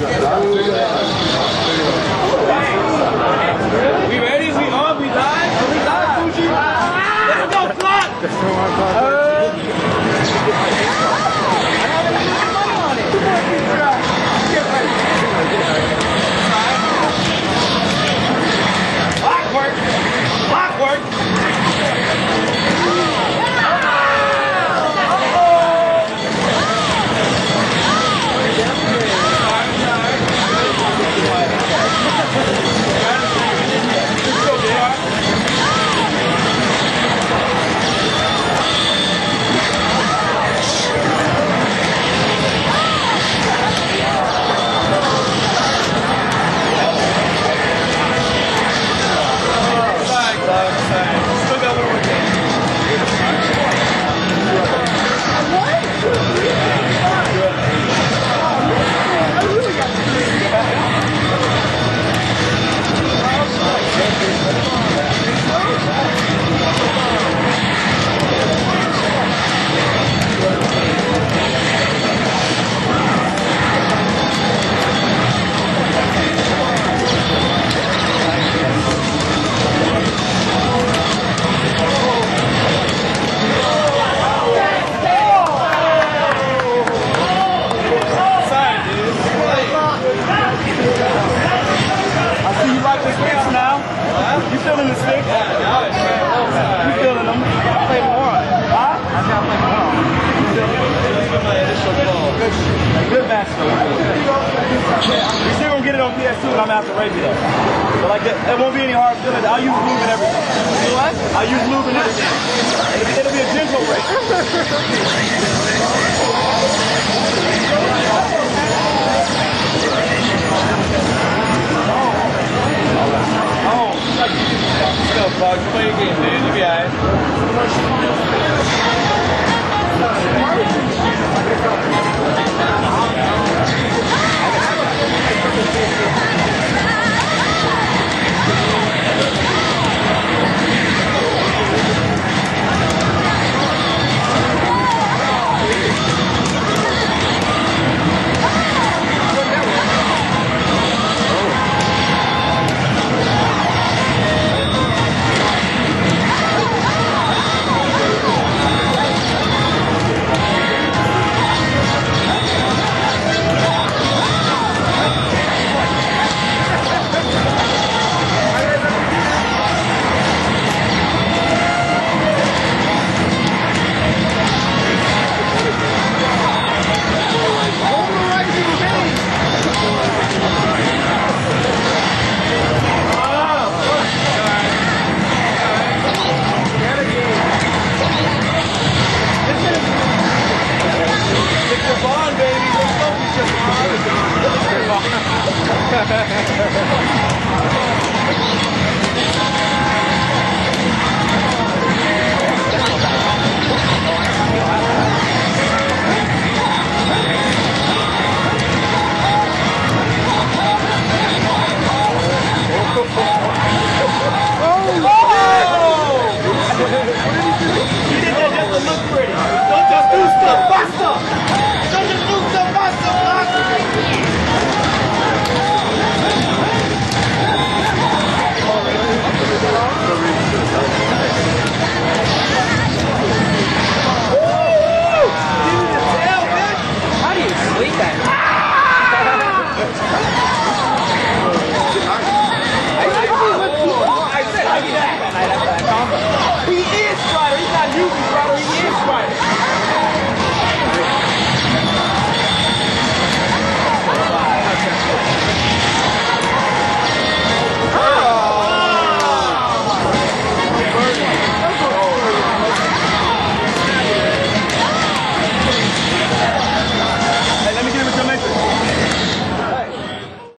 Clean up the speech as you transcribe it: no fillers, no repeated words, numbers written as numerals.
We ready? We on? We live? We live, Fuji? Let's go, Clock! Clockw0rk! Clockw0rk! Good match though. We still gonna get it on PS2 and I'm gonna have to rate it up. But like that, there won't be any hard feelings. I'll use lube and everything. What? I'll use lube and everything. It'll be a gentle